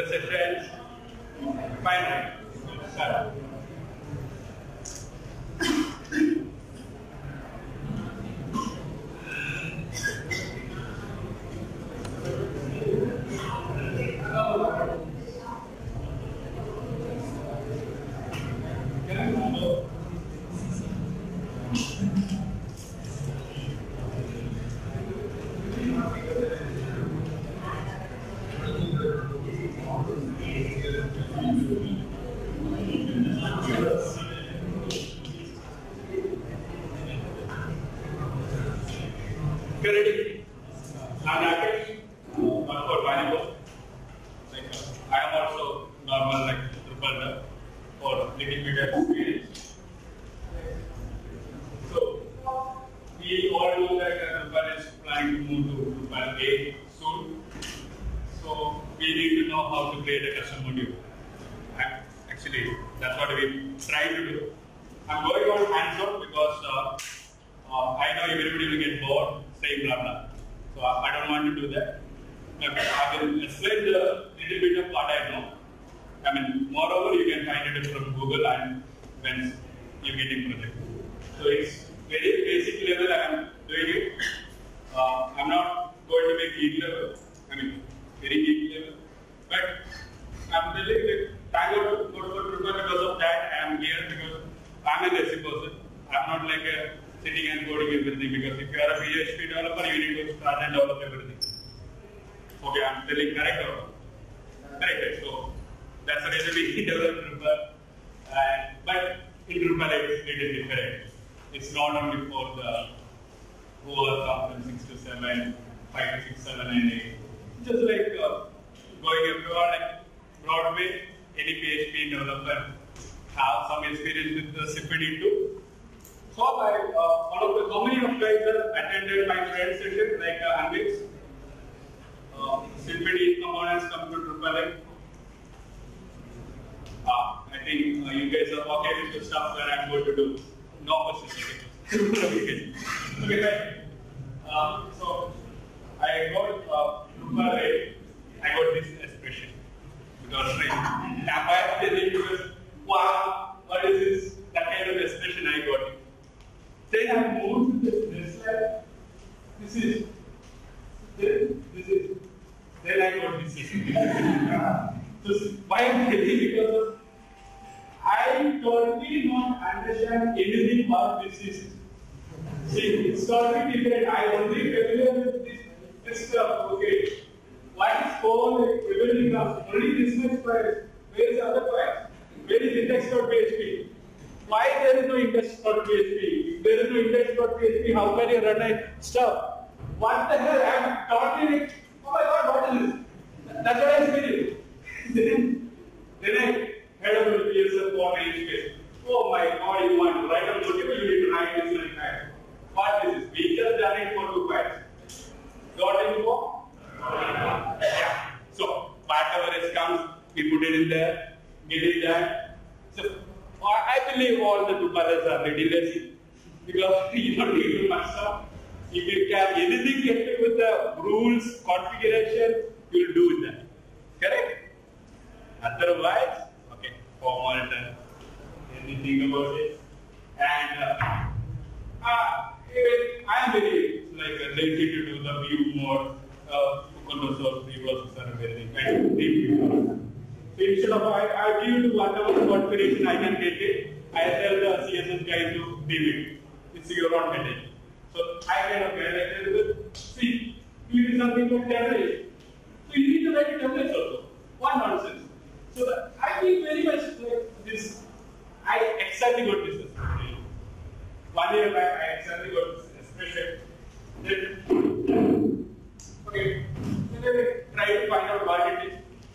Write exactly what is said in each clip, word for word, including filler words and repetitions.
the session. Fine, right? Start. Ready? I'm Rakesh, not for Bangalore. Like, uh, I am also normal like Drupal Developer for little bit of experience. So, we all know that uh, Drupal is planning to move to Drupal eight soon. So, we need to know how to create a custom module. Actually, that's what we try to do. I'm going on hands-on because uh, uh, I know everybody will get bored saying blah blah. So I, I don't want to do that. Okay, I will explain the little bit of what I know. I mean, moreover, you can find it from Google and when you're getting project. So it's very basic level I am doing it. Uh, I'm not going to make geek level. I mean, very geek level. But I'm telling you, thank God for Drupal because of that I am here because I'm a lazy person. I'm not like a sitting and coding everything because if you are a P H P developer, you need to start and develop everything. Okay, I'm telling correct or not? Correct. So that's the reason we develop Drupal. And but in Drupal it's little different. It's not only for the who are from six to seven, five to six, seven, and eight. Just like uh, going everywhere, like Broadway, any P H P developer have some experience with the Symphony too. So I, uh, one of the, how many of you guys have attended my friend's session like uh, Anvix? Uh, Symphony components come to Drupal. Uh, I think uh, you guys are okay with the stuff that I'm going to do. No questions. Okay, okay, right. Uh, so I got uh, Drupal eight. I got this expression because like Tampa is because wow, what is this? That kind of expression I got. Then I moved to this, this slide. This is, then this is, then I got this. So why I'm telling because I totally don't understand anything what this is. See, it's totally different. I only familiar with this, this stuff. Okay, why is for like everything comes only this much files? Where is the other files? Where is index.php? Why there is no index.php? If there is no index.php, how can you run a stuff? What the hell? I am totally like, oh my god, what is this? That's what I was feeling. then, then I heard about P S F for H P. Oh my god, you want to write a multiple, you need to write this like that. What is this? We just done it for two files. Got info? Yeah. So, whatever it comes, we put it in there, get it done. So, I believe all the Drupalers are really lazy because you don't need to much stuff. If you can anything get with the rules, configuration, you will do that. Correct? Otherwise, okay, formal done. Anything about it. And uh, uh, even I am very like lazy to do the view mode, uh, control reverses and everything, and deep view. So instead of I, I give you whatever configuration I can get it, I tell the C S S guy to leave it. It's your own headache. So I kind of get it. See, you do something for templates. So you need to write templates also. What nonsense. So the, I feel very much like this. I exactly got this. One year back, I exactly got this expression. Then, okay, then I try to find out what it is.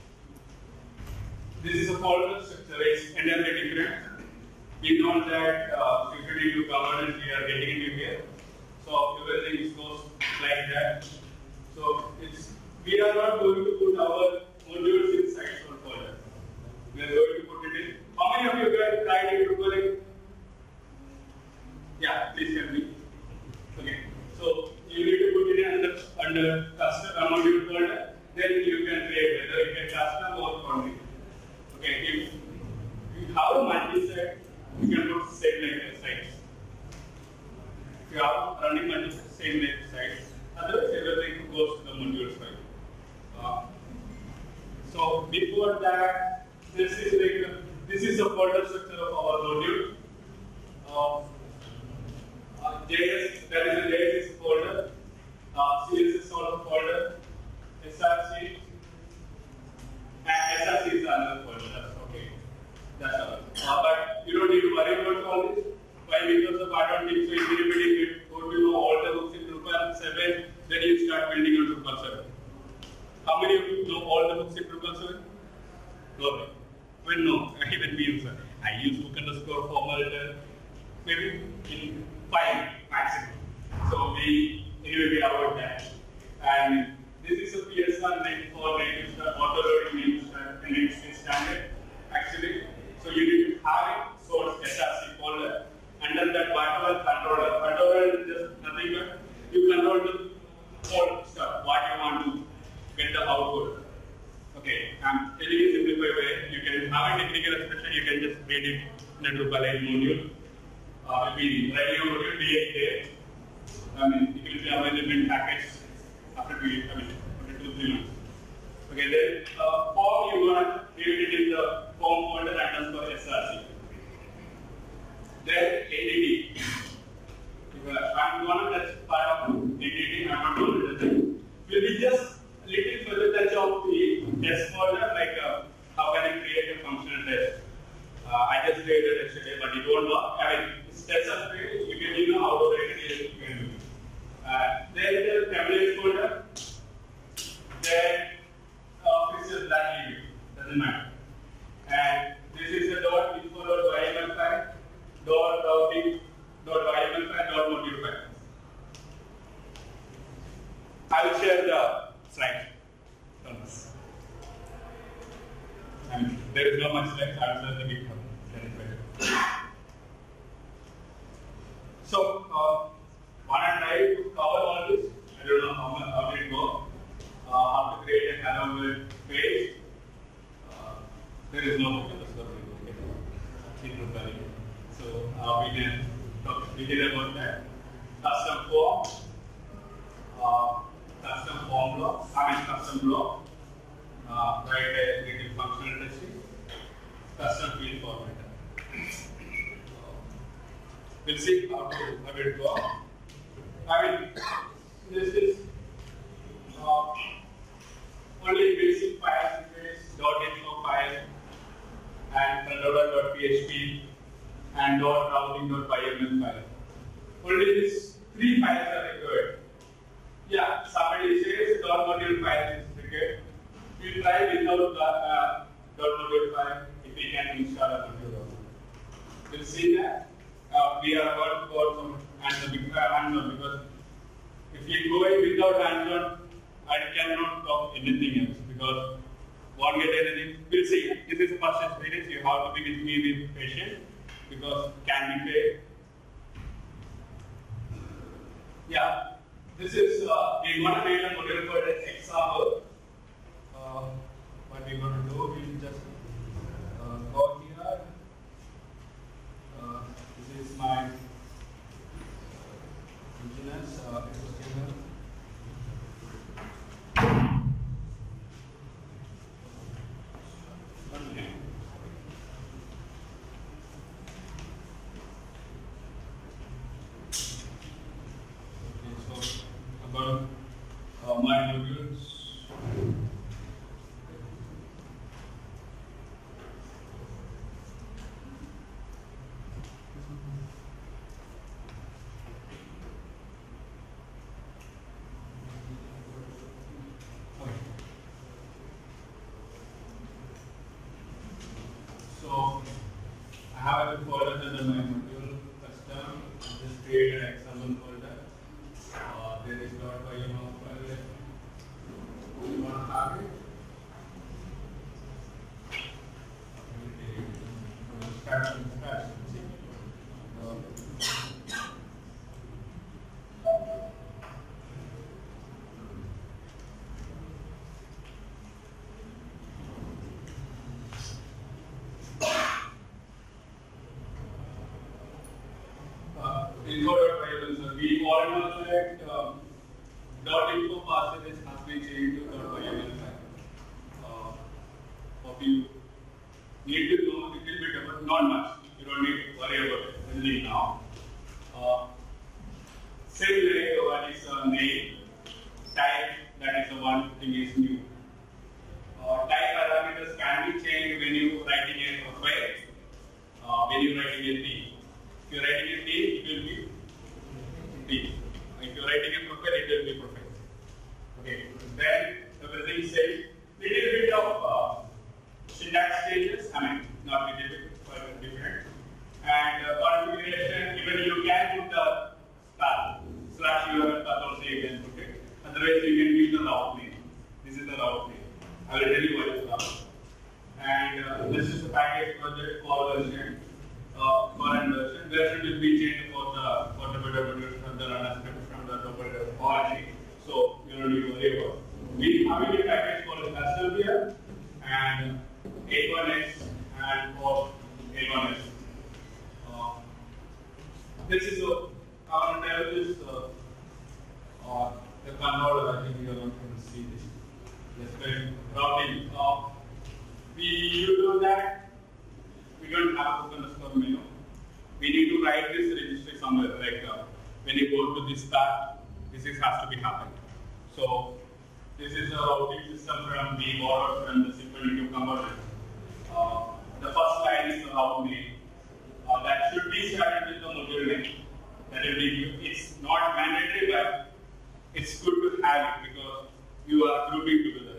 This is a folder structure, it's entirely different. We know that uh, security to governance we are getting into here. So everything goes like that. So it's we are not going to put our modules inside one folder. We are going to put it in. How many of you guys tried it Drupal? Yeah, please tell me. Okay. So you need to put it in under under custom module folder. Then you can create whether you can custom or before that, this is like a, this is a folder structure of our module. Uh, uh, J S, that is a J S folder. Uh, C S S also folder. S R C. And S R C is another folder. That's okay. That's all. Uh, but you don't need to worry about all this. Why? Because of I don't think so. If anybody go to know all the books in Drupal seven, then you start building on Drupal seven. How many of you know all the books in Drupal seven? Okay. Well, no. Even we use it. I use book underscore formal maybe in five maximum. So we anyway we avoid that. And this is a P S one for native auto loading native and it's standard actually. So you need to have it source S R C folder. Under that whatever controller. Controller is just nothing but you control the whole stuff, what you want to get the output. Okay, I'm telling you simplified way. You can have a technical expression, you can just read it in a Drupal eight module. Uh, maybe writing a module D eight there. I mean, it will be available in package after two years, I mean, after two, three months. Okay, then uh, form you want to create it in the form folder and underscore S R C. Then entity. I'm going to touch part of entity, I'm not going to touch it. Will be just a little further touch of the test folder, like uh, how can I create a functional test. Uh, I just created yesterday, but it won't work. I mean, it's test of it, you can you know how to write it, you can do. Uh, then the template folder, then uh, this is that leave, doesn't matter. And this is a dot info dot Y M L file. Dot routing, dot Y M L file, dot module file. I will share the slide on this. And there is no much slides, I will share the GitHub. So, uh, want to try to cover all this? I don't know how much how did it go. Uh, how to create a hello world page. Uh, there is no book in the story. So uh, we can talk detail about that. Custom form, uh, custom form block, I mean custom block, uh, write a little functional testing, custom field formatter. We'll see how to how it work. I mean, this is uh, only basic files, .info file and controller.php. And dot routing dot Y M L file. Only these three files are required. Yeah, somebody says dot module file is required. We try without the uh, dot module file if we can install a module. We'll see that. Uh, we are about for some answer hands-on because if you go in without hands-on, I cannot talk anything else because won't get anything. We'll see. This is the first experience. You have to be with me with patience. Because can be paid. Yeah, this is uh, we want to make a module for an example. Uh, what we're going to do, we'll just uh, go here. Uh, this is my business. Uh, about uh, my modules. Okay. So I have a folder under my module custom. Just create an example folder. Uh, there is dot Y M L file. You want to have it? Start from scratch. We all know that um, dot info passes has been changed to dot Y M L file. Uh, you need to know a little bit about, not much. You don't need to worry about anything now. Uh, Similarly, what is a name, type, that is the one thing is new. Uh, type parameters can be changed when you writing a profile, uh, when you writing a theme. If you are writing a theme, it will be theme. If you are writing a profile, it will be profile. Okay. Then everything says little bit of uh, syntax changes. I mean, not little bit, but different. And uh, configuration, even you can put the star slash U R L path also you can put it. Otherwise, you can use the route name. This is the route name. I will tell you what is route. And uh, this is the package project for version, uh, current version. Version will be changed for the for the from the runner script from the Drupal org. So you don't need to worry about. We have a package for Castlebeer and A one X and for A one S. Uh, this is a I want to tell this uh, uh, the controller. I think you are not going to see this. Just routing. Uh, we you do that. We don't have to underscore menu. We need to write this registry somewhere. Like uh, when you go to this path, this is has to be happening. So this is a routing system from the border from the simple into conversion. Uh, the first line is the route name. Uh, that should be started with the module name. That will be, it's not mandatory, but it's good to have it because you are grouping together.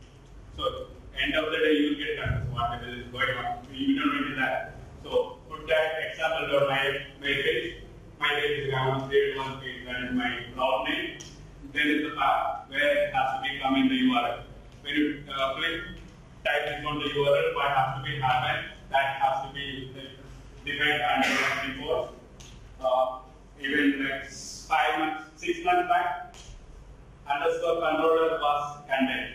So, end of the day, you will get confused whatever is going on. You don't need that. So, put that example of my, my page. My page is one create one page, that is my route name. Then is the path where it has to be come in the U R L. When you uh, click, type this on the U R L, what has to be happened, that has to be defined under before. Uh, even like five months, six months back, underscore controller was content.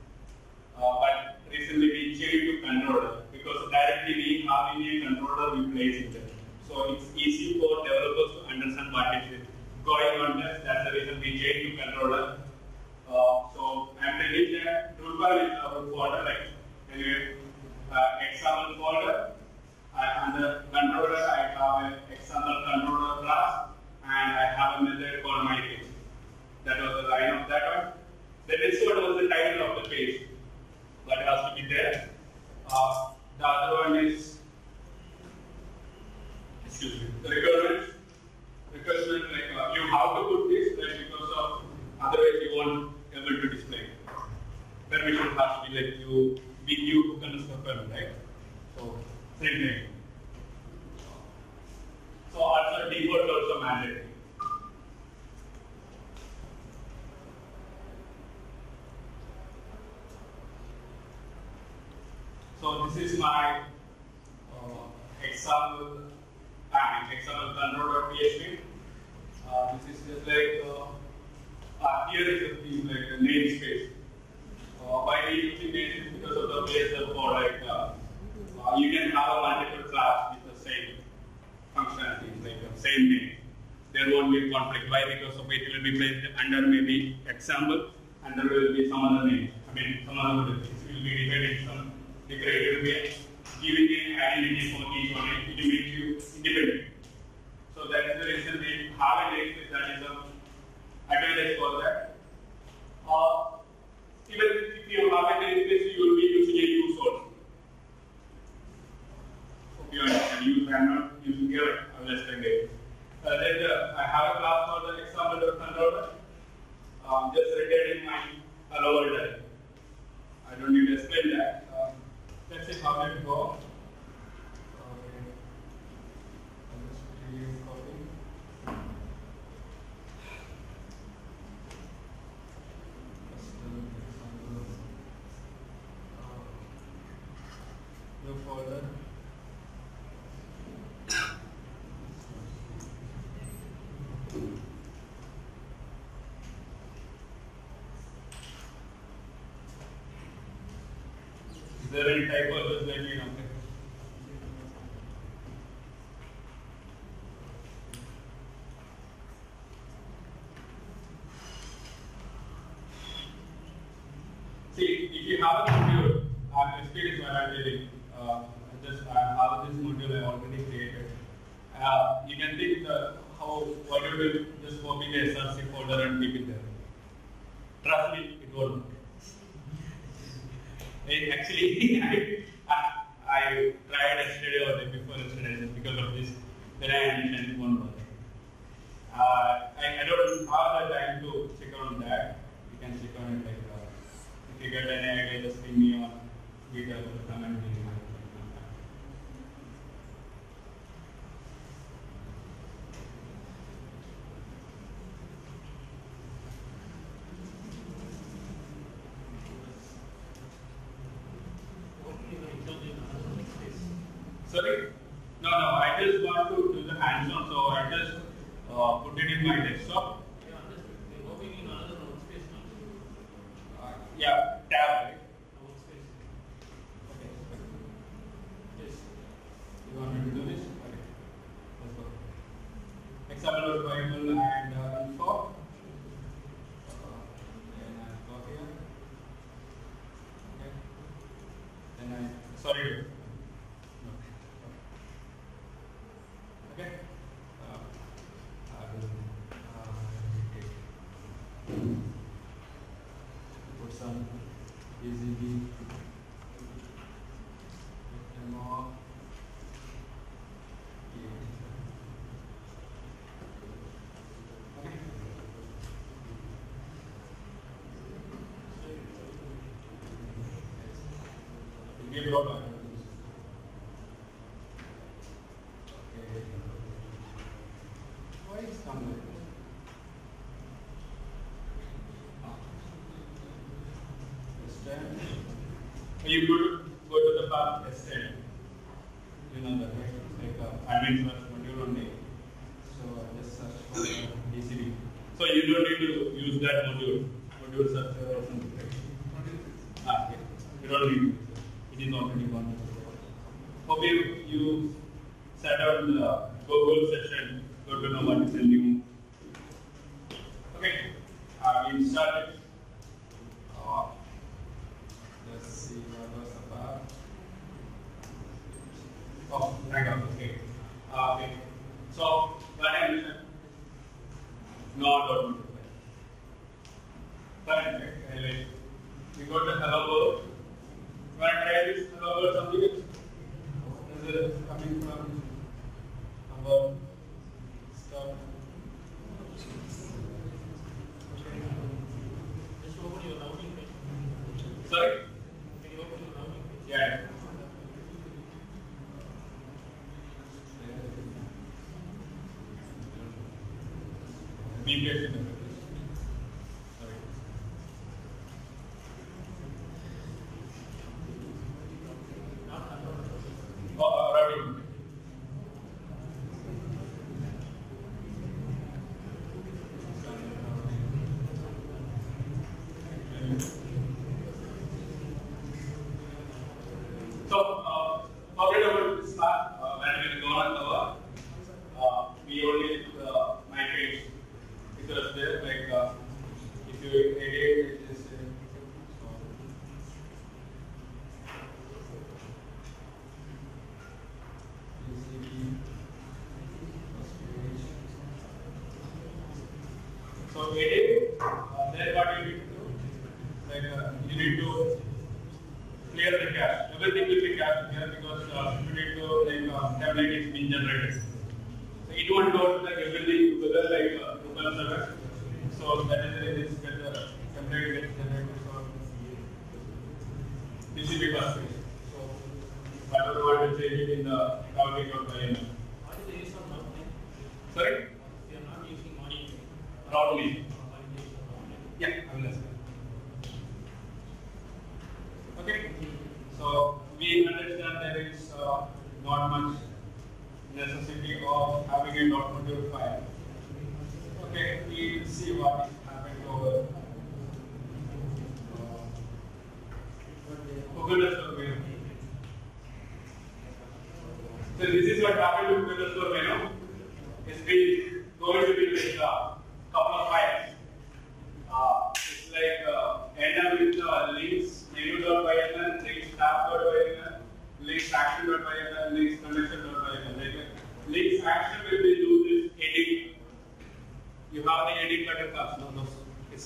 Uh, but recently we changed to controller because directly we have in a controller we place it there. So it's easy for developers to understand what is going on there. That's the reason we changed to controller. Uh, so I'm telling you that Drupal is our folder, like anyway, uh, example folder. I, under controller, I have an example controller class, and I have a method called my page. That was the line of that one. The next one was the title of the page. That has to be there. Uh, the other one is, excuse me, the requirements. Requirement, like uh, you have to put this, right, because of otherwise you won't be able to display. Permission has to be like you, be you who can permit, right? So, same thing. So, also default also mandatory. So, this is my uh, example, I mean, example control.php. Uh, this is just like, uh, uh, here is a thing like a namespace. Uh, why we using namespace? Because of the P S L for like, uh, uh, you can have a multiple class with the same functionalities, like the same name. There won't be a conflict. Why? Because of it will be placed under maybe example, and there will be some other name. I mean, some other things will be divided in some decorative way, giving an identity for each one. It makes you independent. So that is the reason we have a namespace. That is a advantage for that. Uh, even if you have a namespace, you will be using a use also. Hope you understand. Use, I am not using here. I will explain it. Uh, then uh, I have a class for the example controller. Um, just returning my hello world array. I don't need to explain that. Um, let's see how it go. Okay. I'll just do copy. New folder. Is there any typo? Just let me know. See, if you have a computer, I'm speed is what I sharing. Uh, just I have this module I already created. Uh, you can think uh, how what you will just copy the S R C folder and keep it there. Trust me, it won't. It actually, I, I tried yesterday or the day before yesterday just because of this. Then I understand it won't work. Uh, I, I don't have the time to check on that. You can check on it like uh, if you get any idea, just ping me on Twitter or comment me. Sorry? No, no, I just want to do the hands-on, so I just uh, put it in my desktop. Yeah, you're working in another workspace now. Uh, yeah, tab, right? Workspace. Okay. Yes. You want me to do this? Okay. Let's go. Example Bible and uh, info. Uh, then I go here. Okay. Then I, sorry. Okay. Uh, I will uh, put some easy B. More. Okay. Give problem. You could go to the path extend. You know that, right? Like uh, admin search module only. So I just search for D C B. So you don't need to use that module. Module search or something. Ah, okay. You don't need to. It is already gone. Hope you, you sat on the Google session, got to know what is a new. Okay. Uh, we started. Uh, let's see what was the part. Oh, hang on. Okay. Uh, okay. So, what I mentioned, not dot fine. Right? We got the hello world. When I try this hello world, something is it coming from our start. Just open your routing page. Sorry? Can you open your routing page? Yeah. Be patient. Sorry. Oh, routing. So, uh, forget about this part. Uh, when we go on cover, uh, we only uh, migrate because there, like uh, if you edit, it is uh, so. So edit, uh, there what you need to do, like uh, you need to clear the cache. Everything will be cached here because uh, you need to like uh, template is being generated. So it won't go like everything together like uh, Drupal server. So that is the reason that the template gets generated. So this will be workspace. So I don't want to change it in the routing or the email. What is the use of routing? Sorry? We are not using money. Routing. What is the use of routing? Yeah, I will explain. Okay. So we understand there is uh, not much necessity of having a dot module file. Okay, we will see what is happening over. Google Developer. So this is what happened to Google Developer. It's been going to be like a couple of files. Uh, it's like uh, end up with uh, links, menu.yml, links tab.yml,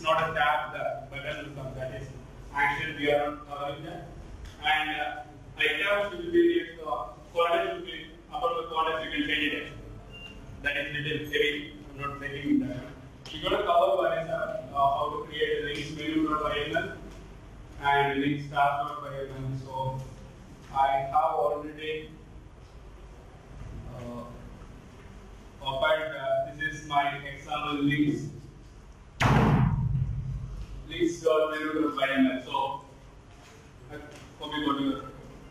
not a tab, the button will come. That is action, we are not covering that. And uh, items will be if the coordinates will be above the coordinates, you can change it. That is little heavy. I'm not taking that. We're going to cover one is uh, uh, how to create a links menu.yml and links stars.yml. So I have already uh, opened. Uh, this is my example links. Links.menu.yml. So uh, copy what you are.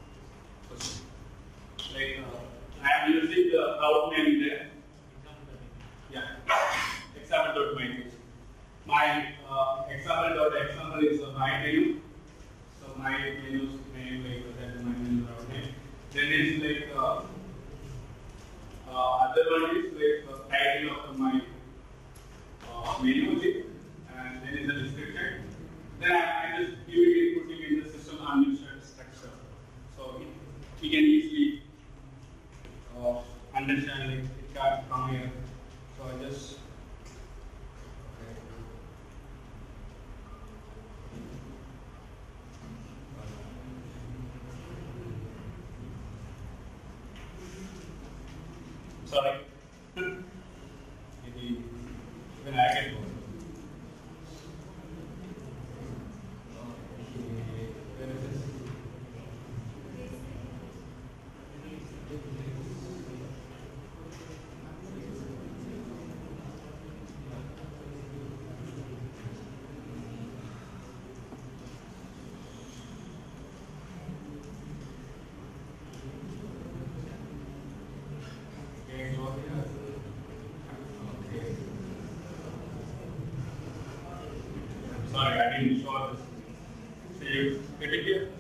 Like uh, I am using the route name there. Yeah. Example.my. My uh, example.example is uh, my menu. So my menu's name like that is my menu route name. Then is like uh, uh, other one is like the title of my uh, menu link, and then is the description. Then I, I just give it putting in the system unused structure. So we can easily uh, understand like it comes from here. So I just sorry. Maybe even I can go. Where is this? Sorry, I didn't show this. So you get it here?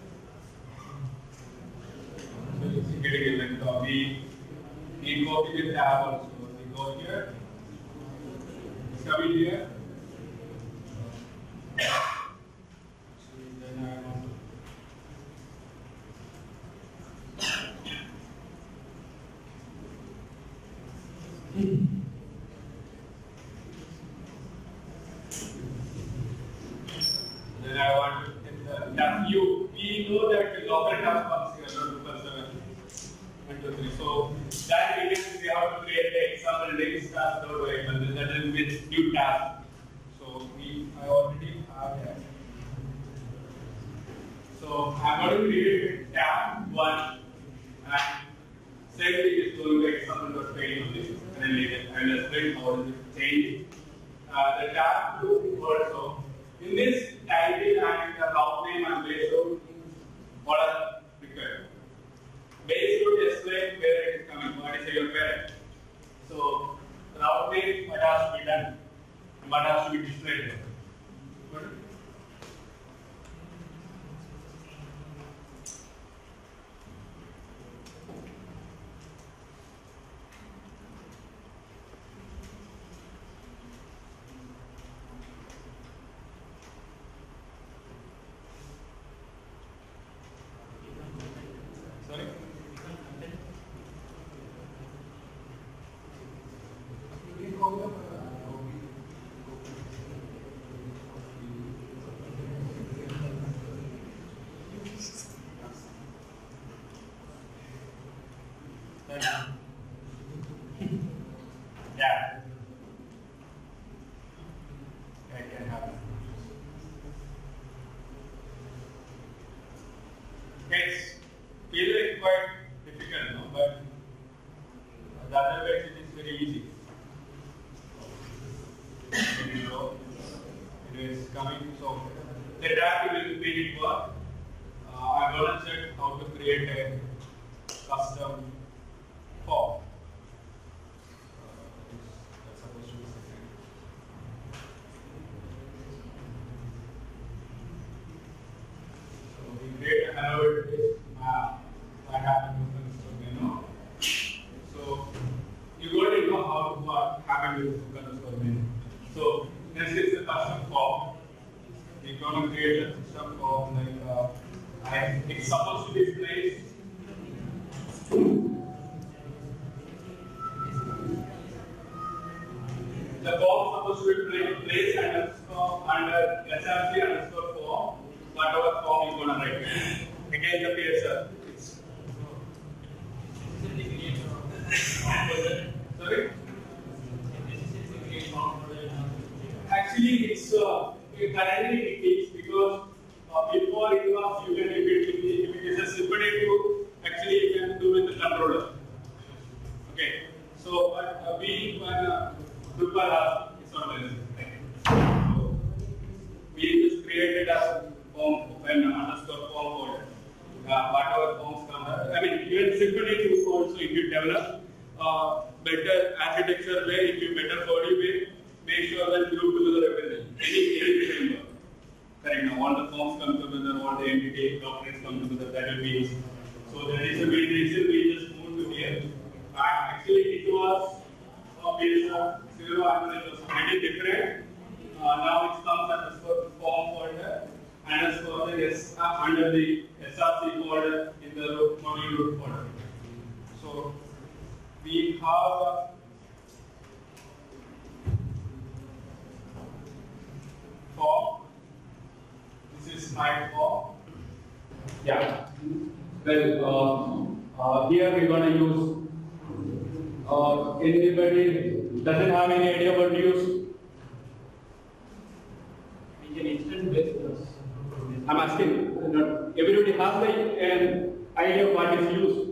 So you get it here. Like uh, we, we copy the tab also. We go here. It's coming here. So then I want to. Then I want to get the tab view. We know that the local tab comes here, not Drupal seven. one, two, three. So that means we have to create the example links stars.yml. That is with new tab. So we I already have that. So I'm going to create tab one, and same thing is going to example.page only. And later I will explain how does it change. Uh, the tab two also. In this title and the route name and base route, what are required? Base route explain where it is coming, what is your parent. So route name, what has to be done, and what has to be displayed. Good. Sorry? Yeah. That can happen. It's really quite difficult, no? But the other way it is very easy. So it is coming. So the tab will be it work. Uh, I'm going to check how to create a custom form. That's supposed to be second. So we create a hello interface. Uh, what happened with the menu. So you already know how what happened with the underscore menu. So this is the custom form. We're going to create a custom form like uh, I, it's supposed to be placed. The form is supposed to be placed under, under uh, whatever forms come up. I mean, even Symfony two also, if you develop uh, better architecture way, if you better body way, make sure that group together everything. Any any framework. Correct. Now all the forms come together, all the entity documents come together. That will be easy. So that is the main reason we just moved to here. Uh, actually, it was a base of zero and it was pretty different. Uh, now it comes as a form folder and as for the S uh, under the S R C folder in the root module root folder. So we have uh, form. This is my form. Yeah. Well, uh, uh, here we're going to use. Uh, anybody doesn't have any idea what to use? We can instant base plus. I'm asking. Not everybody has the, an idea of what is used.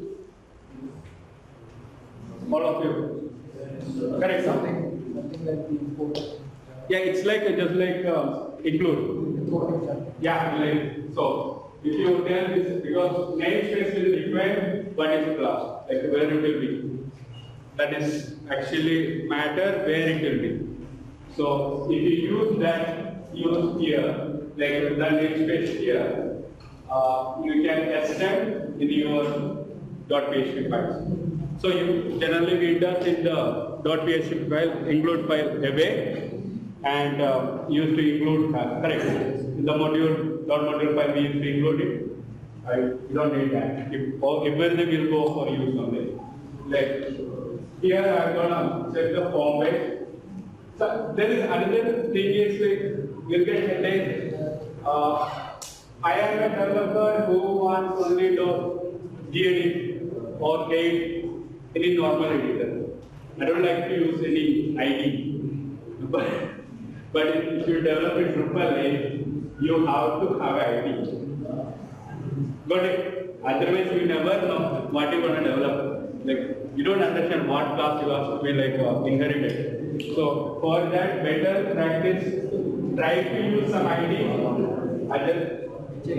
All of you. Correct. Something. Something like the import. Yeah, it's like just like uh, include. Yeah, like so. If you tell this, because namespace will define what is class, like where it will be. That is actually matter where it will be. So if you use that use here, like the namespace here, uh, you can extend in your .php files. So you generally we does in the .php file include file away and uh, used to include uh, correct. In the module dot module file we used to include it. I you don't need that. If or everything will go for use only. Like here I'm gonna check the form base. So there is another thing is like you'll get headache. Uh, I am a developer who wants only to gedit or gate any normal editor. I don't like to use any I D. But, but if you develop in Drupal eight, you have to have I D. Got it? Otherwise you never know what you're going to develop. Like you don't understand what class you have to be like uh, inherited. So for that better practice, try to use some I D. Other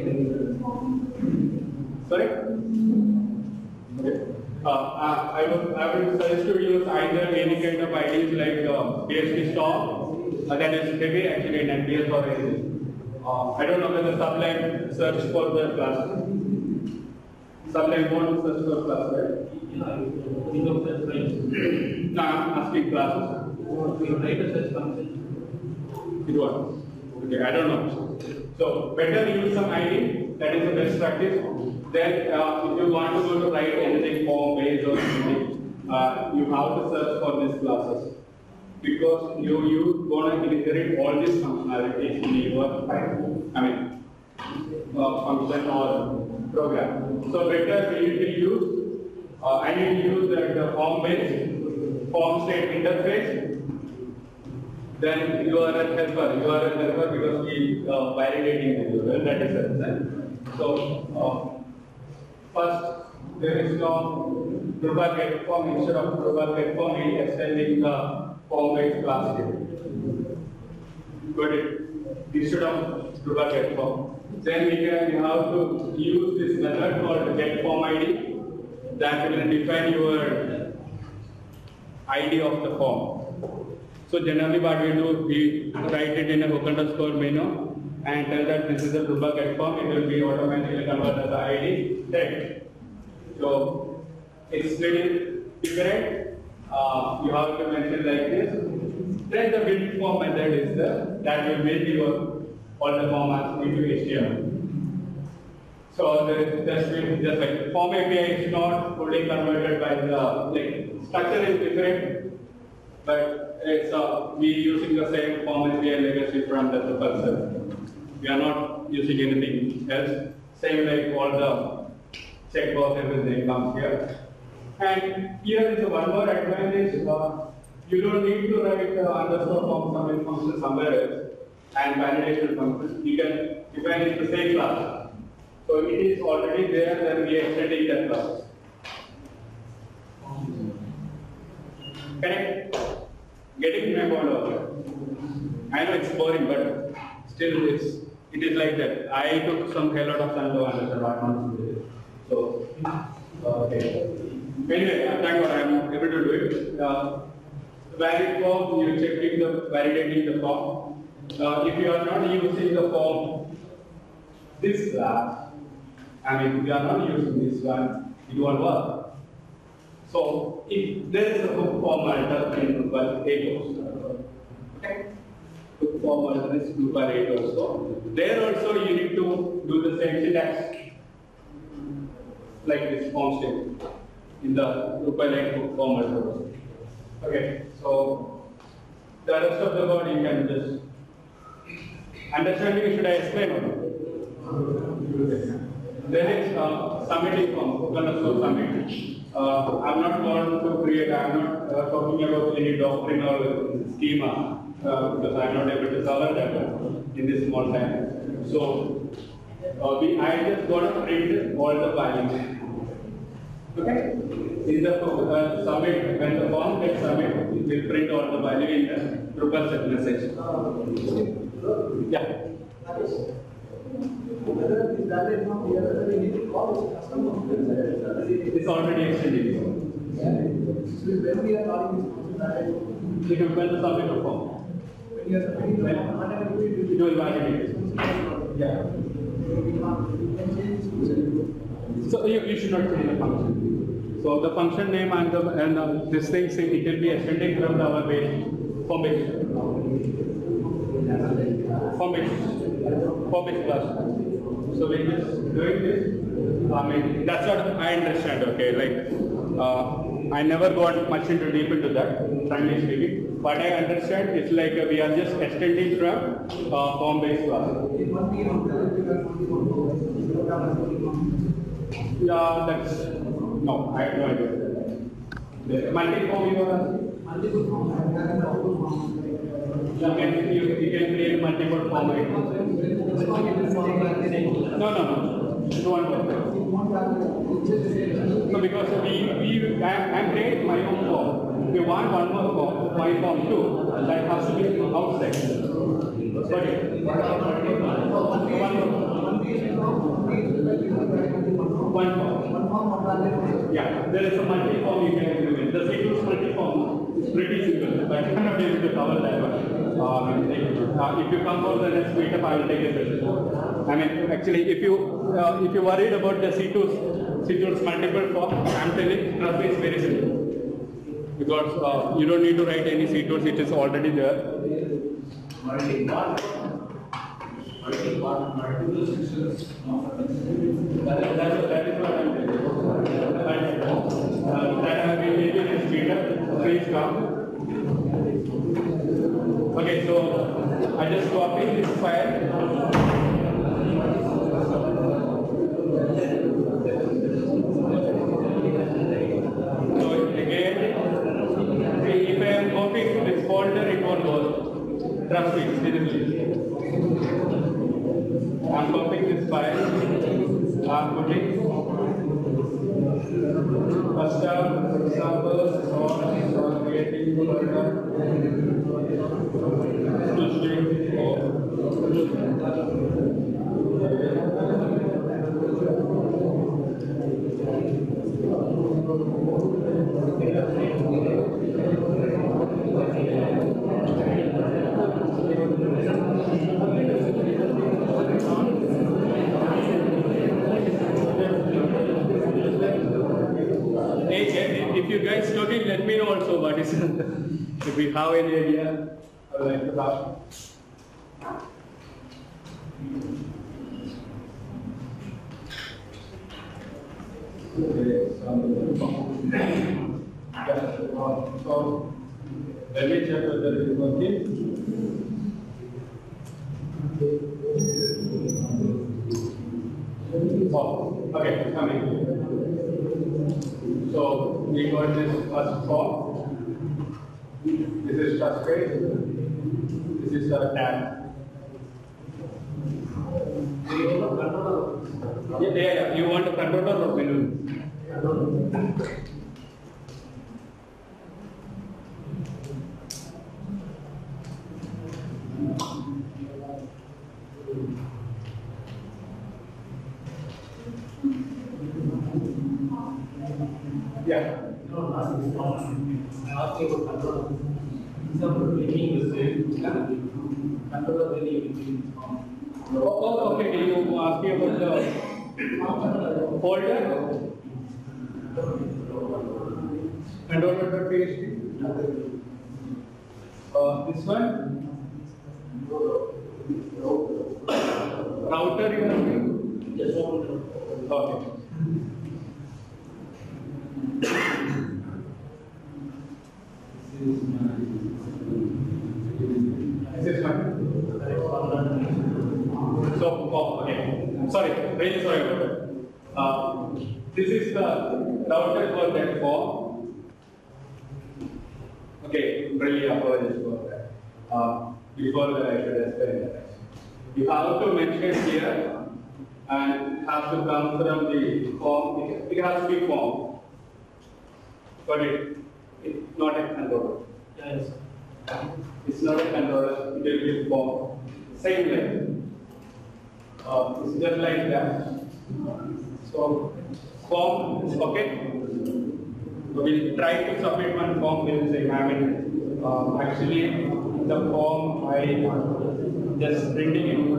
sorry? Okay. Uh, uh, I would I would suggest to use either any kind of I Ds like uh, P H P store, uh, that is heavy actually in N P S or anything. Uh, I don't know whether Sublime search for the class. Sublime won't search for class, right? Yeah, we don't search right. No, I'm asking classes. We write a search function. It was. Okay, I don't know. So better use some I D. That is the best practice. Then, uh, if you want to go to write anything form based or anything, uh, you have to search for these classes because you you gonna integrate all these functionalities in your file. I mean, uh, function or program. So better we need to use. Uh, I need to use that uh, form based form state interface. Then you are a helper. You are a helper because we uh, validating the user. That is it. So. Uh, First, there is no Drupal get form instead of Drupal get form, we extending the form-based class here. Got it? Instead of Drupal get form. Then we can you have to use this method called get form I D that will define your I D of the form. So generally what we do, we write it in a hook underscore menu and tell that this is a Drupal get form, it will be automatically converted as the I D. Right. So it's little different. Uh, you have to mention like this. Then the build form method is the that will build your all the formats into H T M L. So the just just like form A P I is not fully converted by the like structure is different, but it's uh, we using the same form A P I legacy from the Drupal server. We are not using anything else. Same like all the checkbox, everything comes here. And here is one more advantage. Uh, you don't need to write the underscore form summary function somewhere else and validation function. You can define it the same class. So it is already there, then we are extending that class. Correct? Getting my point over. I know it's boring, but still it's it is like that. I took some hell out of time to understand what nonsense it is. So, okay. Anyway, uh, thank God I am able to do it. Uh, valid form, you checking the validating the form. Uh, if you are not using the form, this class, I mean, if you are not using this one, it won't work. So, if there is a hook formatter in Drupal eight also, okay? Hook formatter is Drupal eight also. There also you need to do the same syntax, like this form statement in the Drupal eight hook formatter. Okay, so the rest of the code you can just understanding. Should I explain or not? Then it's uh, submitting form, hook underscore submit. Uh, I'm not going to create, I'm not uh, talking about any doctrine or schema uh, because I'm not able to cover that in this small time. So, uh, we, I just got to print all the values. Okay? In the uh, submit, when the form gets submit, we will print all the value in the Drupal set message. Yeah. It's already extended. When we are calling this, you can fill the submit form. It will validate. Yeah. So you, you should not change the function. So the function name and the and uh, this thing it will be extended from our base form base form base form base class. So we're just doing this. I mean, that's what I understand, okay? Like, uh, I never got much into deep into that, frankly speaking. What I understand is like uh, we are just extending from uh, form-based class. Yeah, that's, no, I have no idea. Multi-form you are asking? Multiple form. You can, you, you can create multiple form items. No, no, no. So because we, we I am creating my own form. We want one more form, my form too, that has to be outside. Sorry. One form. Yeah, there is a multi-form you can implement. The sequence multi-form is pretty simple, but I cannot be able to cover that one. Uh, if you come for the next meetup, I will take a session. I mean, actually, if you uh, if you worried about the C two's C two's multiple form, I'm telling trust me, it's very simple because uh, you don't need to write any C two's; it is already there. Multiple sections. That is that is what I'm telling. Uh, that I will take in this meetup. Please come. Okay, so I just copied this file. So again, if I am copying this folder, it won't work. Trust me, seriously. I am copying this file. I am putting first term, examples, or, or creating folder. If you guys talking, let me know also what is if we have any idea, I would like to talk. So let me check whether it is working. Oh, okay, it's coming. So we got this first form. This is touch page. This is a tab. Yeah, yeah, yeah. You want a controller or menu? Yeah. No, not this one. I asked you about controller. Example, making the same controller very between. Oh, oh, okay. Can you ask me about the folder? Controller.php. Uh, this one. Router, you have me? Yes, Okay. This is one. So, oh, okay. Sorry, really sorry about that. Uh, this is the router for that form. Okay, really apologize for that. Uh, before that, I should explain that. You have to mention here and has to come from the form. It has to be form. Got it? It's not a controller. Yes. It's not a controller, it will be form. Same way. Uh, it's just like that. So, form is okay. So we'll try to submit one form. We'll say, I mean, uh, actually, the form I just printing it.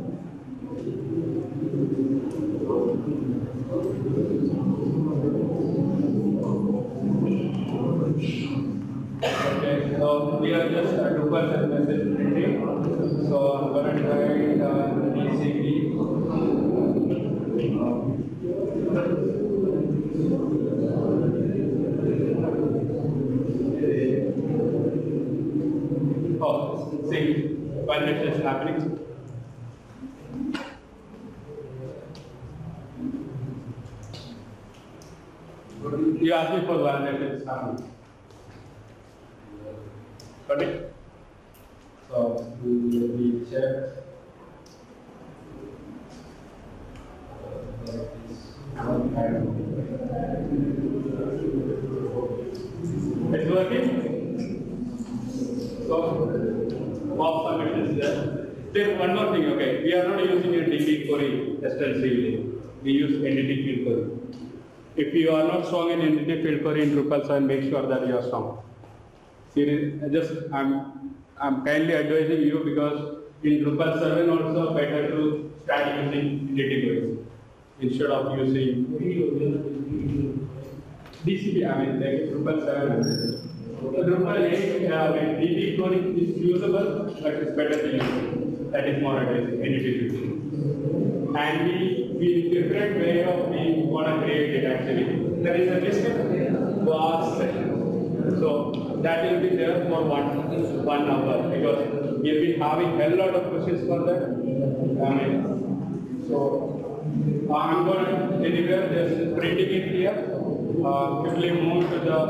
Okay, so we are just a Drupal message printing. So I'm going to write uh, D C P. Oh, see, validation is happening. You asked me for validation is happening. Got it? So we will check. It's working? So, mob submission is there. Then one more thing, okay. We are not using a D B query extensively. We use entity field query. If you are not strong in entity field query in Drupal seven, make sure that you are strong. Seriously, just I'm I'm kindly advising you because in Drupal seven also better to start using entity queries instead of using D C P. I mean, like Drupal seven. Drupal eight, uh, when D B query is usable, but it's better to use. That is more advising entity field. And we we different way of we want to create it actually. There is a list of class sessions. So that will be there for one one hour because we'll be having a lot of questions for that. I mean, so I'm going to anywhere just printing it here. Uh, quickly move to the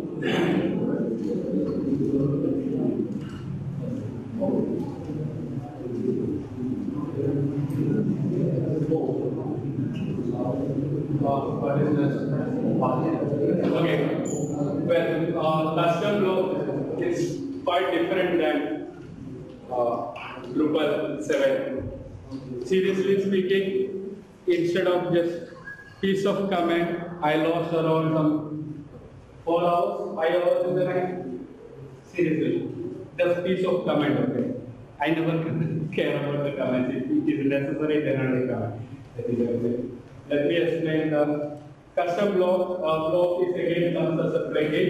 what is this? Okay. Well, uh, custom flow is quite different than uh, Drupal seven. Seriously speaking, instead of just piece of comment, I lost around some four hours, five hours in the night. Seriously, just piece of comment, okay. I never care about the comments. If it is necessary, then I will comment. That is okay. Let me explain the custom block. Uh, block is again comes as a plugin.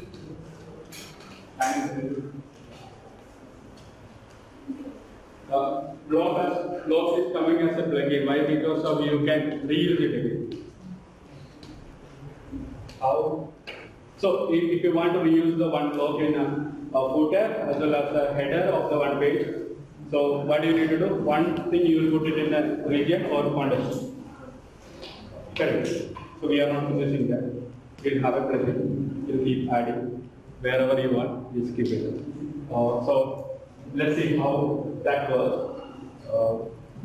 And uh, block, as, block is coming as a plugin. Why? Because of you can reuse it again. How? So if, if you want to reuse the one block in a, a footer as well as the header of the one page, so what do you need to do? One thing you will put it in a region or context. Correct. So we are not using that. We'll have a plugin. We'll keep adding wherever you want. Just keep it. Uh, so let's see how that works. Uh,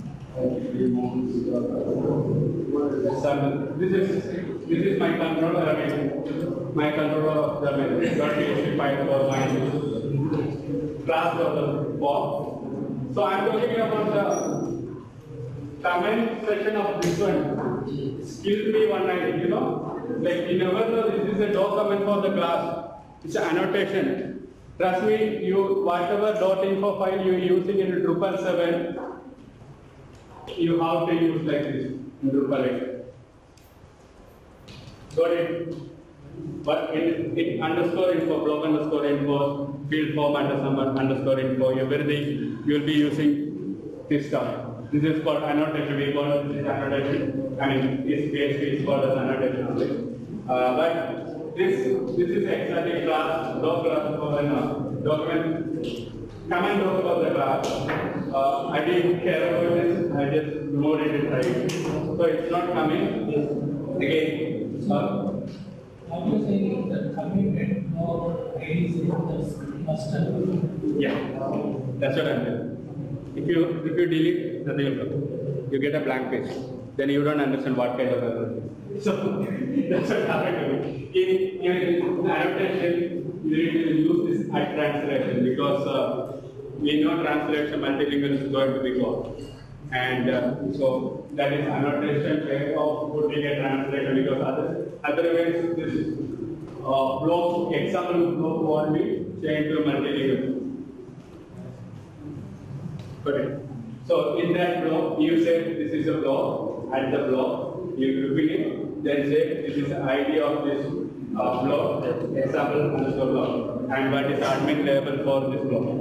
this is this is my controller. I mean, my controller of the .php file for my class of the form. So I'm talking about the comment section of this one. killed me one night, you know. Like, you never know this is a document for the class. It's an annotation. Trust me, you whatever .info file you're using in Drupal seven, you have to use like this in Drupal eight. Got it? But it, it underscore info, block underscore info, field form underscore underscore info, everything you will be using this stuff. This is called annotation. We call this annotation. I mean, this P H P is called as annotation. Uh, but this this is exactly class, doc class for an uh, document. Command doc for the class. Uh, I didn't care about this. I just removed it right. So it's not coming. Again. Uh, Are you saying that committed more release the first step? Yeah, that's what I'm saying. If you if you delete, nothing will come. You get a blank page. Then you don't understand what kind of error it is. So that's what happened to me. In, in annotation, you need to use this at translation because uh, we know translation multilingual is going to be called. And uh, so that is annotation way of putting a translation because other, otherwise this uh, block, example block won't be changed to multilingual. Okay. So in that block, you say this is a block, at the block, you repeat it, then say this is the I D of this uh, block, example underscore block, and what is admin label for this block.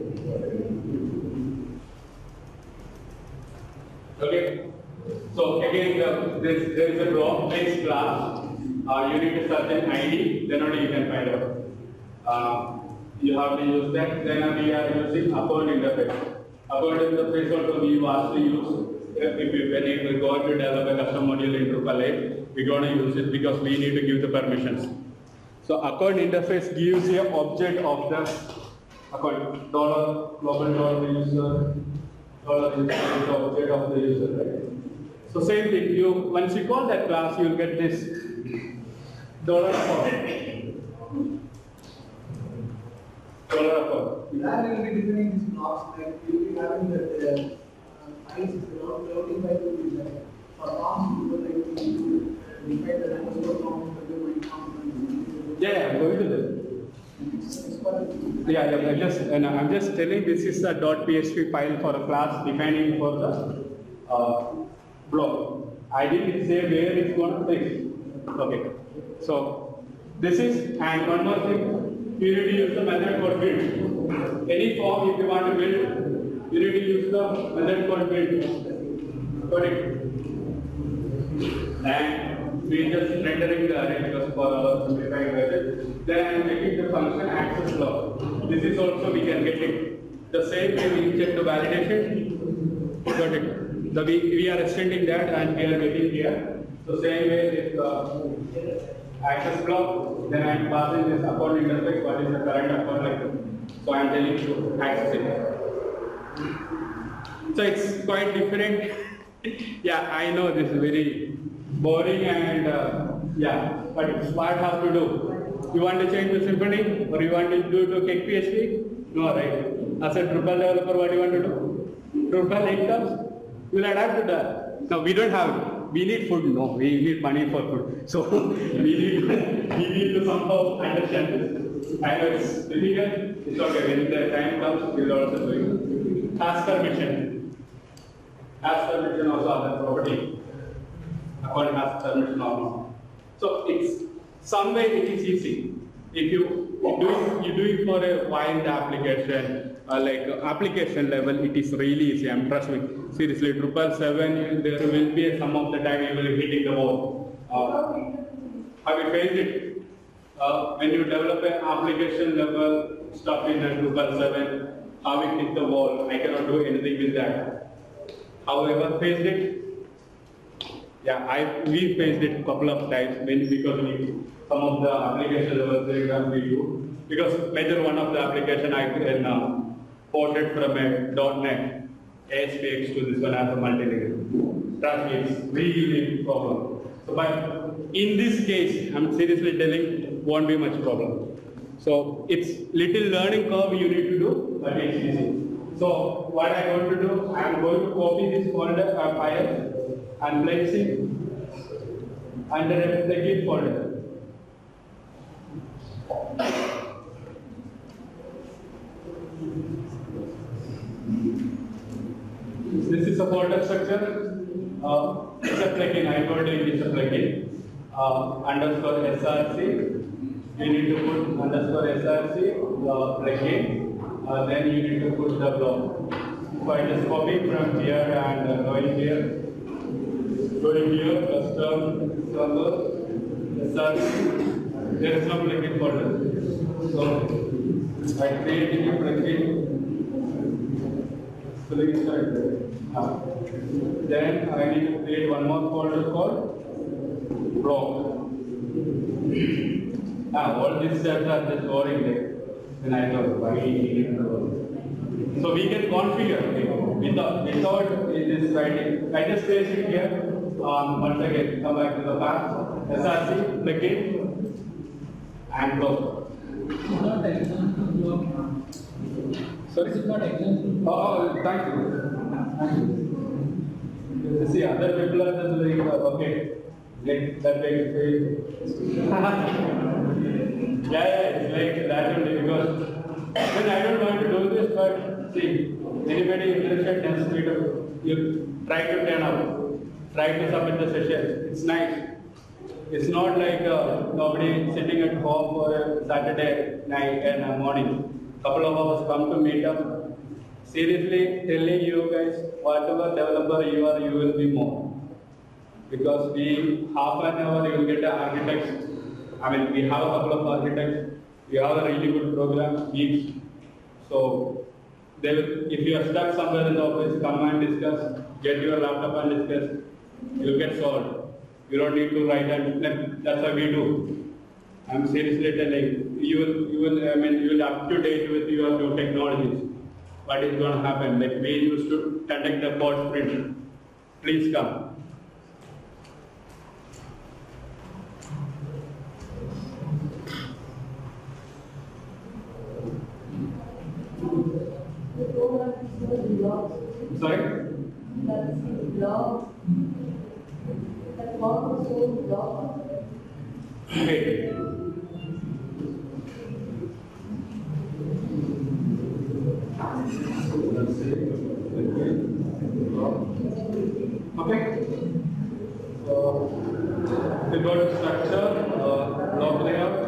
Okay. So again, the, this, there is a block base class. Uh, you need to search an I D, then only you can find out. Uh, you have to use that. Then we are using upward interface. Upward interface also we asked to use. If we, when we go to develop a custom module in Drupal eight, we're going to use it because we need to give the permissions. So upward interface gives you an object of the account dollar global dollar user. Dollar is the object of the user, right? So same thing, you once you call that class, you'll get this dollar account. Dollar account. Where will be defining these blocks? Like you will be having that uh, files floating by the like for forms, you will like to define the underscore form, the form. Yeah, I'm going to this. Yeah, yeah, I'm just, and I'm just telling this is a .php file for a class defining for the uh, block. I didn't say where it's going to fix. Okay. So this is, and one more thing, you need to use the method called build. Any form, if you want to build, you need to use the method called build. Got it? And we just rendering the array because for our simplifying method. Then I am taking the function access block. This is also we can get it. The same way we check the validation. Got it. The we, we are extending that and we are getting here. So same way if uh, access block, then I am passing this account interface, what is the current account like. So I am telling you to access it. So it's quite different. Yeah, I know this is very boring and uh, yeah, but it's what I have to do. You want to change the symphony or you want to do to kick P H P? No, right? As a Drupal developer, what do you want to do? Drupal eight comes, we'll adapt to that. No, we don't have, we need food, no, we need money for food. So we need, we need to somehow understand this. I know it's difficult, it's okay, when the time comes, we'll also do it. Task permission. Task permission also other property. Account has permission or not. So it's some way it is easy. If you you do it, you do it for a wide application, uh, like uh, application level, it is really easy. I'm trust me. Seriously, Drupal seven, there will be a, some of the time you will be hitting the wall. Uh, have you faced it? Uh, when you develop an application level stuff in Drupal seven, how you hit the wall? I cannot do anything with that. However, faced it. Yeah, I we faced it a couple of times when because we some of the application level diagram we do because major one of the application I can uh, ported from a .NET A S P X to this one as a multilingual. Trust me, it's really big problem. So, but in this case, I'm seriously telling, won't be much problem. So it's little learning curve you need to do, but it's easy. So what I'm going to do, I'm going to copy this folder uh, file and place it under a plugin folder. This is a folder structure. Uh, it's a plugin. I told you it's a plugin. Uh, underscore src. You need to put underscore src uh, plugin. Uh, then you need to put the block. So I just copy from here and uh, going here. Going here, custom server src. There is no plugin folder. So I create a new plugin. So let's start there. Uh, then I need to create one more folder called block. Ah, all these steps are just boring there. Then I thought, why we need it? So we can configure without without this writing. I just paste it here. Um, once again, come back to the path. src plugin and block. Not example block. Sorry, This is not example. Oh, oh, thank you. Thank you. See, other people are just like, uh, okay, like that way. Yeah, yeah, it's like that only because when I don't want to do this, but see, anybody interested has me to you try to turn up, try to submit the session. It's nice. It's not like uh, nobody sitting at home for a Saturday night and a morning. Couple of us come to meet up. Seriously telling you guys, whatever developer you are, you will be more. Because we half an hour you will get an architect. I mean, we have a couple of architects. We have a really good program, weeks. So, they will, if you are stuck somewhere in the office, come and discuss. Get your laptop and discuss. You get solved. You don't need to write and that's what we do. I'm seriously telling you, will, you will, I mean, you will up to date with your new technologies. What is going to happen? Like we used to conduct the pod sprint. Please come. Sorry? That's blog. That blog was so blog. Okay. Okay. So we go to structure, uh, block layout.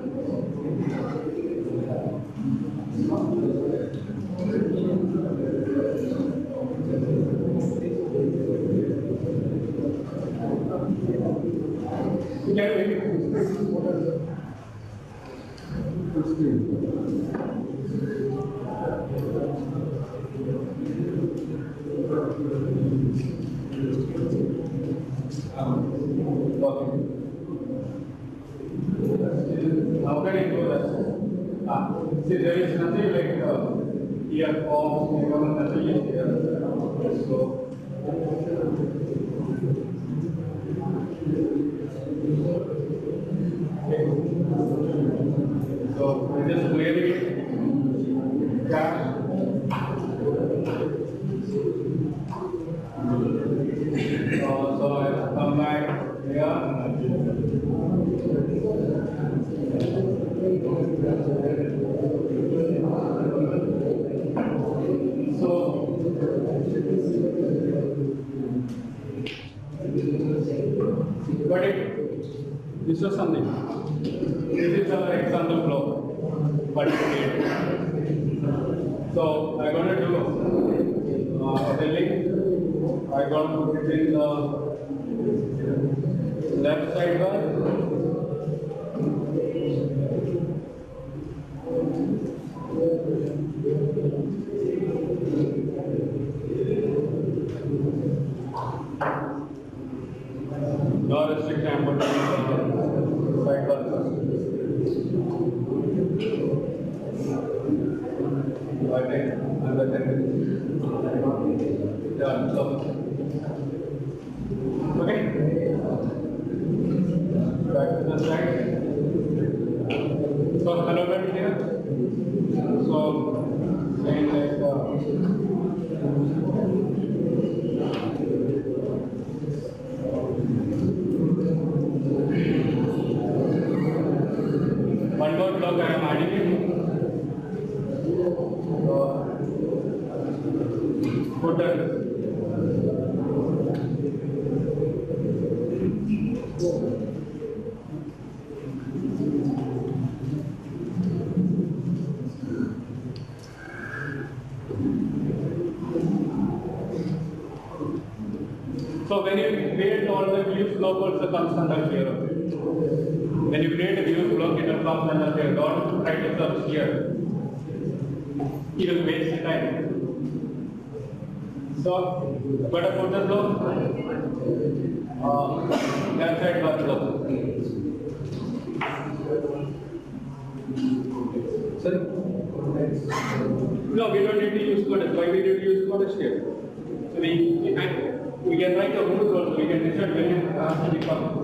How can I do that? Ah, see, there is nothing like uh, here, forms, nothing is here. So, okay. So, I just clearing it. Cache. Uh, so, I come back here. So, got it? This was something. This is our example block. What we did. So, I'm going to do uh, the link. I'm going to put it in the left sidebar. No restriction, I'm putting the sidebar first. Okay, and the ten. Done. So, okay. Back to the slide. So, hello world here. So, saying like uh, block I am adding it. Footer. So when you create all the views block also comes under here. When you create a views block, it will come under here. Don't try to search here. It will waste time. So, got a footer block. Uh, that side got block. Sorry? No, we don't need to use code. Why we need to use code here? So we, we can we can write a rule also. We can decide when it has to become.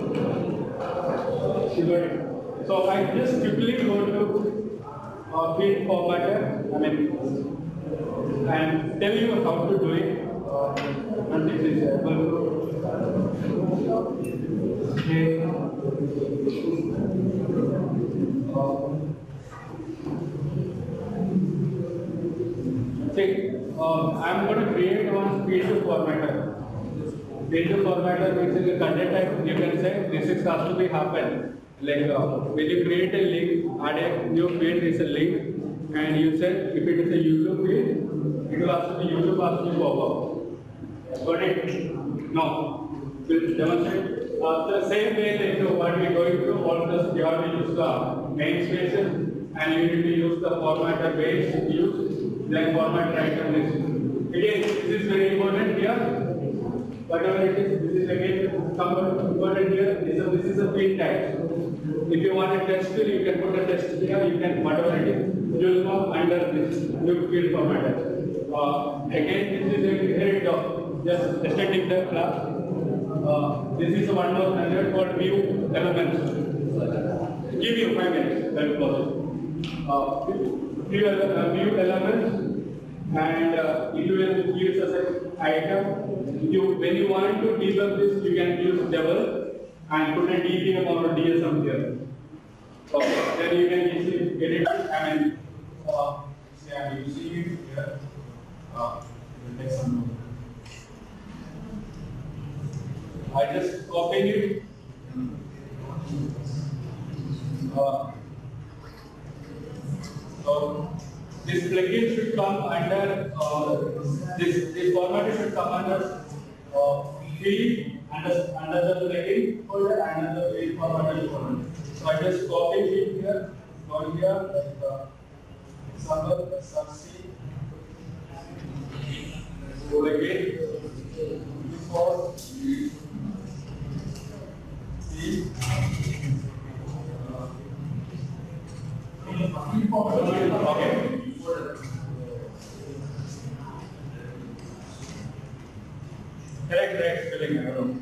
So I just quickly go to uh, field formatter. I mean, and tell you how to do it. Uh, and this is able okay. uh, See, uh, I'm going to create one field formatter. Field formatter means in the content type you can say this is has to be happen. Like uh, when you create a link, add a new field is a link, and you said if it is a YouTube field, it will have to be YouTube has to pop up. Got it? No. We'll demonstrate. Uh, the same way like what we are going through, all this you have to use the main spaces, and you need to use the formatter base use, then format item list. Again, this is very important here. Whatever it is, this is again important here. So this is a field type. If you want a text field, you can put a text here. You can whatever it is, it will come under this new field formatter. Uh, again, this is a inherit of just extending the class. Uh, this is one more method called view elements. Give you five minutes. That will close it. Uh, view, uh, view elements, and uh, it will use as an item. You, when you want to debug this, you can use double and put a D B M or a D S M here. Okay, then you can easily edit it. I mean, uh, say I'm using it here. Uh, we'll take some note. I just copy it. Uh, so this plugin should come under uh, this. This format should come under. Uh, field under, under the plugin folder and under the field formatter folder. So I just copy it here, go here, like uh, example, sub C, go again, for C, okay. Correct, correct spelling. I don't know.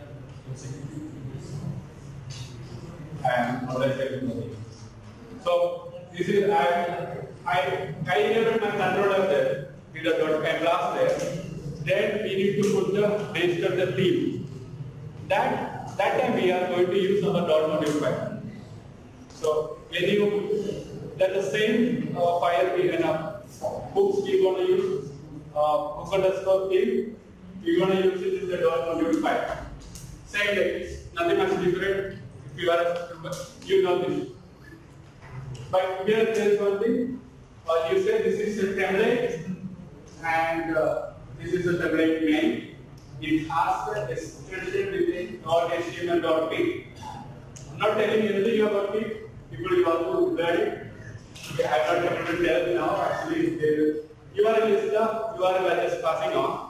And how I say so this is I I I enabled my controller there with the .camp class there. Then we need to put the register the theme. That that time we are going to use our dot module file. So when you that the same uh, file we have hooks we going to use uh, hook underscore theme. We're going to use it in the dot module file. Same like nothing much different. If you are, you know this. But here there is one thing. Uh, you say this is a template, and uh, this is a template name. It has the extension within .html.p. I'm not telling you anything about it. People you want to learn it. Okay, I'm not going to tell you now. Actually, you are a listener. You are just passing on.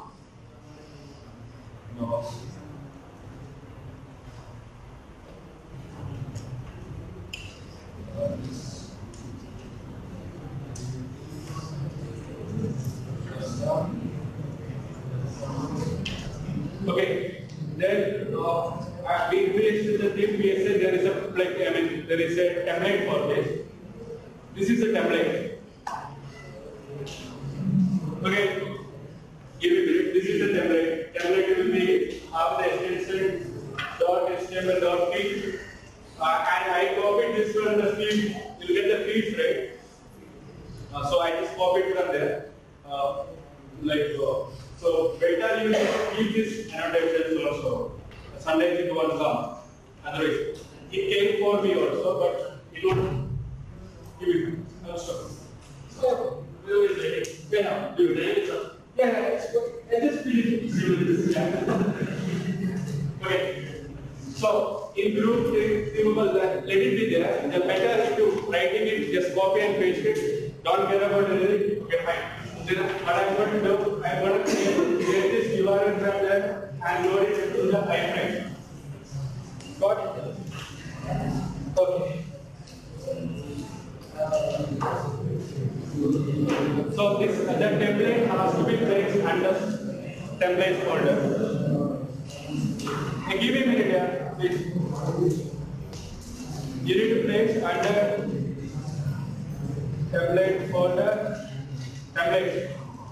No. Okay, then uh, we finished the theme. We said there is a like I mean there is a template for this. This is a template. Okay. Give me a minute. This is the template. Template will be have the extension dot html dot p Uh, and I copied this from the feed. You'll get the feeds, right? Uh, so I just copied from there. Uh, like uh, so, better you keep this annotations also. Sometimes it won't come. Otherwise, it came for me also, but it won't give it. Also. So, we will do it. Yeah, do it. Yeah, I just finish it. Okay. So, in group removal, let it be there. The better if you writing it, just copy and paste it. Don't care about anything. Okay, fine. Then what I'm going to do, I'm going to create this U R L from there and load it into the iframe. Got it? Okay. So this the template has to be placed under templates folder. Hey, give me a minute here, please. You need to place under template folder, template.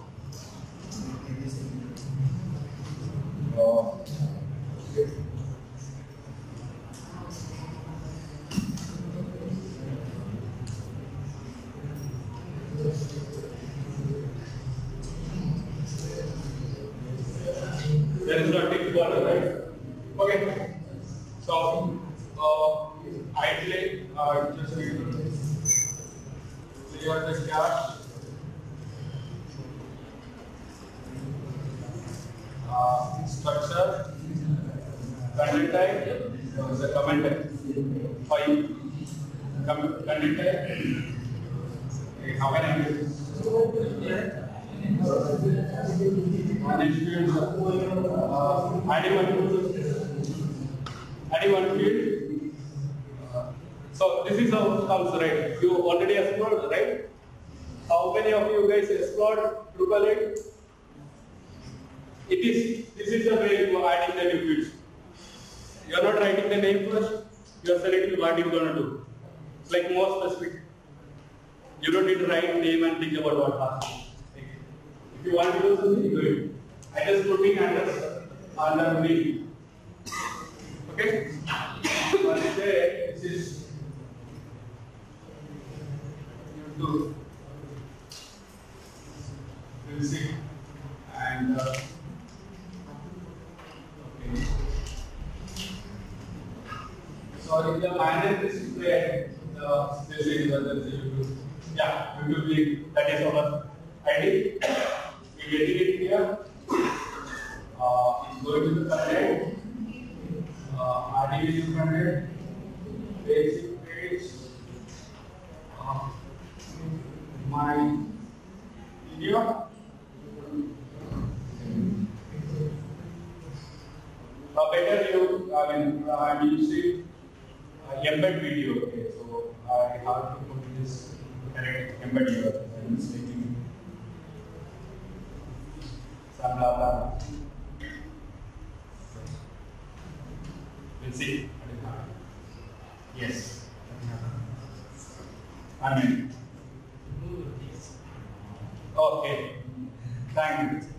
Oh. There is no tick border, right? Okay. So, uh, ideally, uh, just need to clear the cache. Uh, structure, content type, uh, the comment type, file, Com content type. Okay, how can I do this? Next field, uh, adding one field, adding one field. Uh, so this is how it comes, right? You already explored, right? How many of you guys explored Drupal eight? It is. This is the way you are adding the new fields. You are not writing the name first. You are selecting what you are going to do. It's like more specific. You don't need to write name and think about what happens. If you want to do something, do it. I just putting under under me. Okay? But there, this is you do. You will see. And uh, okay. So if the manner is displayed, the this is the YouTube. Yeah, YouTube link. That is our I D. We getting it here. Uh, it's going to the content. Uh, adding it to content. Basic page. Uh, my video. Uh, better you, I mean, uh, I'm using uh, embed video. Okay, so I have to put this correct embed video. I'm mistaking. Blah, blah, blah. We'll see. Yes. I mean. Okay. Thank you.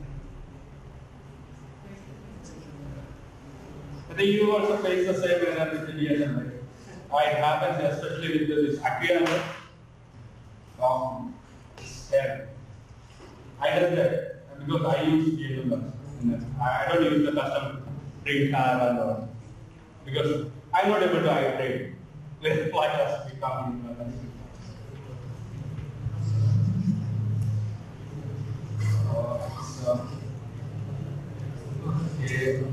I think you also face the same error with the D S M, right? It happens especially with this acquire um, error. I did that. Because I use D S M, I don't use the custom print tab and all. Because I'm not able to iterate. Why does it come in? Uh, so, okay.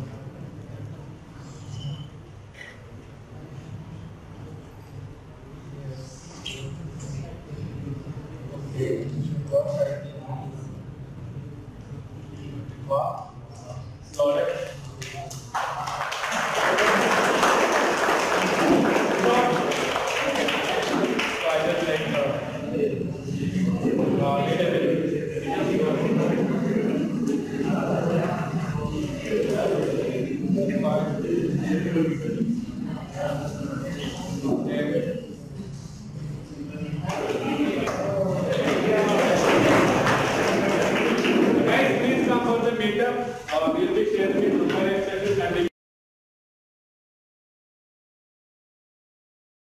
Okay. Wow. Slow it. So I just like uh, uh, little bit. Guys, please come for the meetup. Uh, we'll be sharing it.